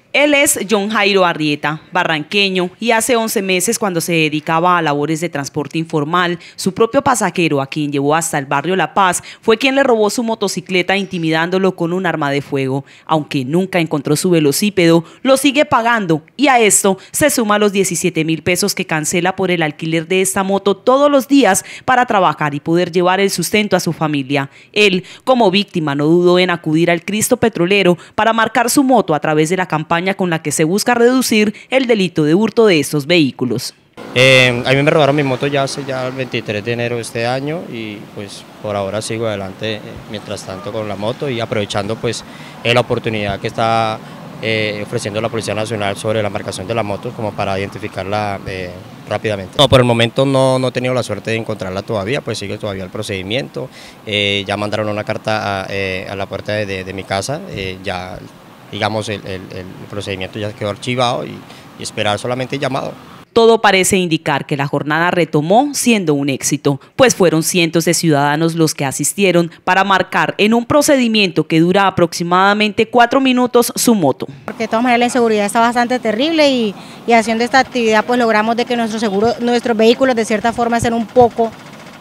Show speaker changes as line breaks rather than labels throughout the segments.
Él es John Jairo Arrieta, barranqueño, y hace 11 meses, cuando se dedicaba a labores de transporte informal, su propio pasajero, a quien llevó hasta el barrio La Paz, fue quien le robó su motocicleta intimidándolo con un arma de fuego. Aunque nunca encontró su velocípedo, lo sigue pagando, y a esto se suma los 17.000 pesos que cancela por el alquiler de esta moto todos los días para trabajar y poder llevar el sustento a su familia. Él, como víctima, no dudó en acudir al Cristo Petrolero para marcar su moto a través de la campaña con la que se busca reducir el delito de hurto de estos vehículos.
A mí me robaron mi moto ya el 23 de enero de este año y pues por ahora sigo adelante mientras tanto con la moto y aprovechando pues la oportunidad que está ofreciendo la Policía Nacional sobre la marcación de la moto como para identificarla rápidamente. No, por el momento no he tenido la suerte de encontrarla todavía, pues sigue todavía el procedimiento. Ya mandaron una carta a la puerta de mi casa, ya digamos el procedimiento ya quedó archivado y esperar solamente el llamado.
Todo parece indicar que la jornada retomó siendo un éxito, pues fueron cientos de ciudadanos los que asistieron para marcar en un procedimiento que dura aproximadamente 4 minutos su moto.
Porque de todas maneras la inseguridad está bastante terrible y haciendo esta actividad pues logramos de que nuestros vehículos de cierta forma sean un poco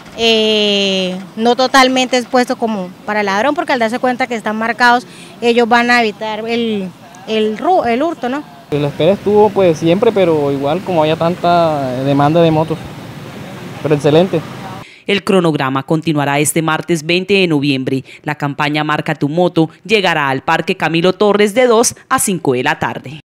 no totalmente expuestos como para el ladrón, porque al darse cuenta que están marcados ellos van a evitar el hurto, ¿no?
La espera estuvo pues siempre, pero igual como había tanta demanda de motos, pero excelente.
El cronograma continuará este martes 20 de noviembre. La campaña Marca tu Moto llegará al Parque Camilo Torres de 2 a 5 de la tarde.